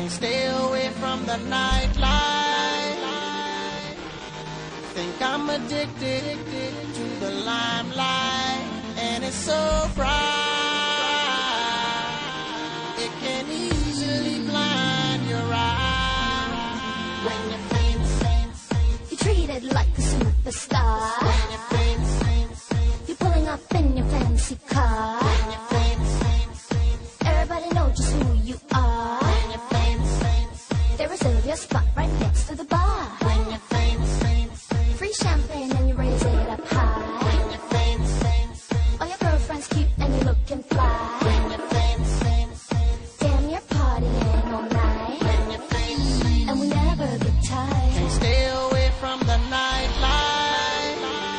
Can't stay away from the nightlight. Think I'm addicted to the limelight, and it's so bright. It can easily blind your eyes. When you're famous, you're treated like a superstar. when you're famous, You're pulling up in your fancy car. when you're famous, Everybody knows just who you are. when you're famous, They reserve your spot right next to the bar. when you're famous, Free champagne and you raise it up high. when you're famous, All your girlfriends cute and you looking fly. when you're famous, Damn, you're partying all night, when you're famous. and we never get tired. Can't stay away from the nightlight.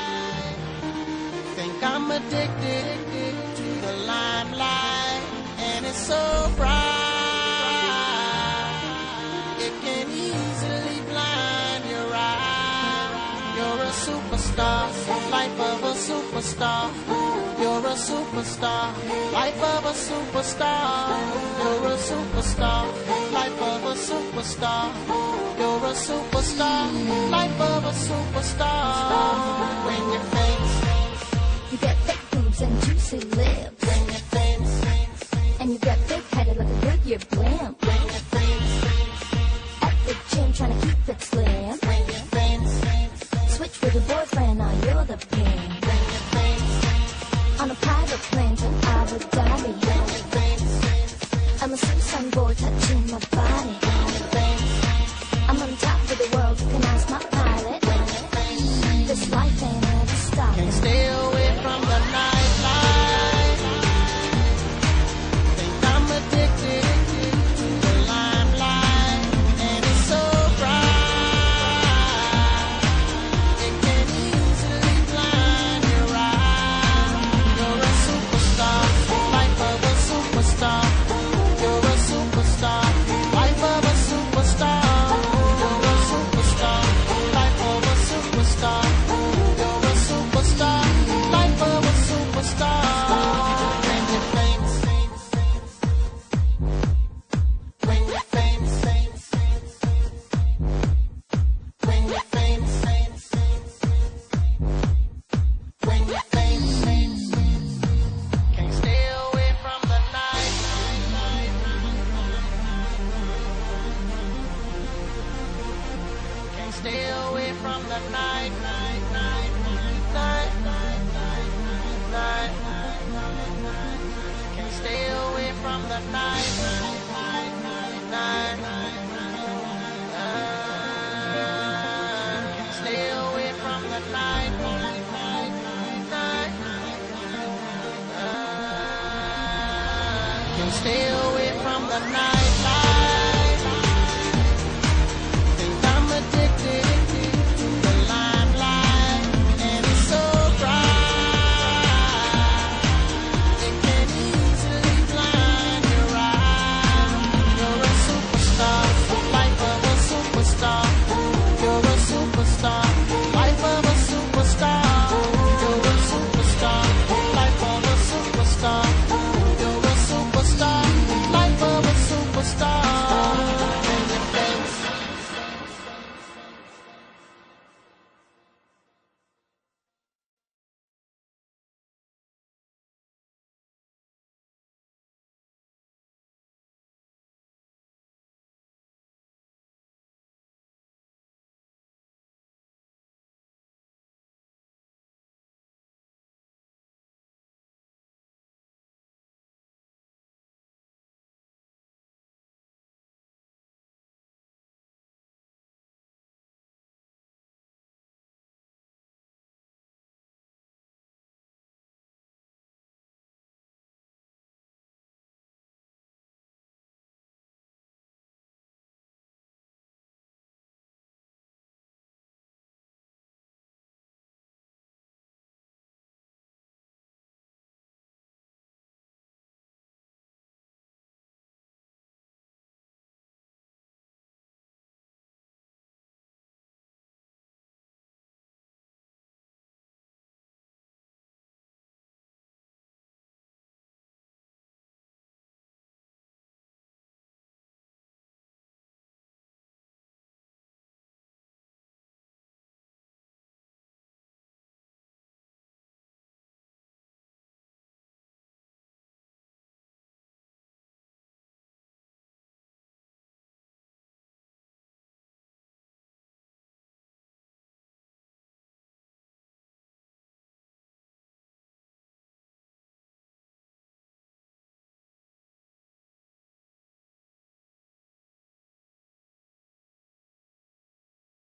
Think I'm addicted to the limelight, and it's so bright. It can easily blind your eyes. You're a superstar, life of a superstar. You're a superstar, life of a superstar. You're a superstar, life of a superstar. You're a superstar, life of a superstar. When you're famous, You get big boobs and juicy lips, when you're famous, and you get big headed like a Goodyear blimp. when you're famous, At the gym trying to keep it slim. when you're famous, Switch with your boyfriend, now you're the pimp. when you're famous, On a private plane to Abu Dhabi, when you're famous, I'm a Samsung boy touching my body. when you're famous, I'm on top of the world, you can ask my pilot. when you're famous. This life ain't ever stopping. Can't stay away from the nightlight. Think I'm addicted to the limelight, and it's so bright. It can easily blind your eyes. You're a superstar, life of a superstar. You're a superstar, life of a superstar. You're a superstar, life of a superstar. You're a superstar, life of a superstar. When you're famous, when you're famous, when you're famous, when you're famous, can't stay away from the night. Can't stay away from the night. Can't stay away from the night. Can't stay away from the night. Can't stay away from the night.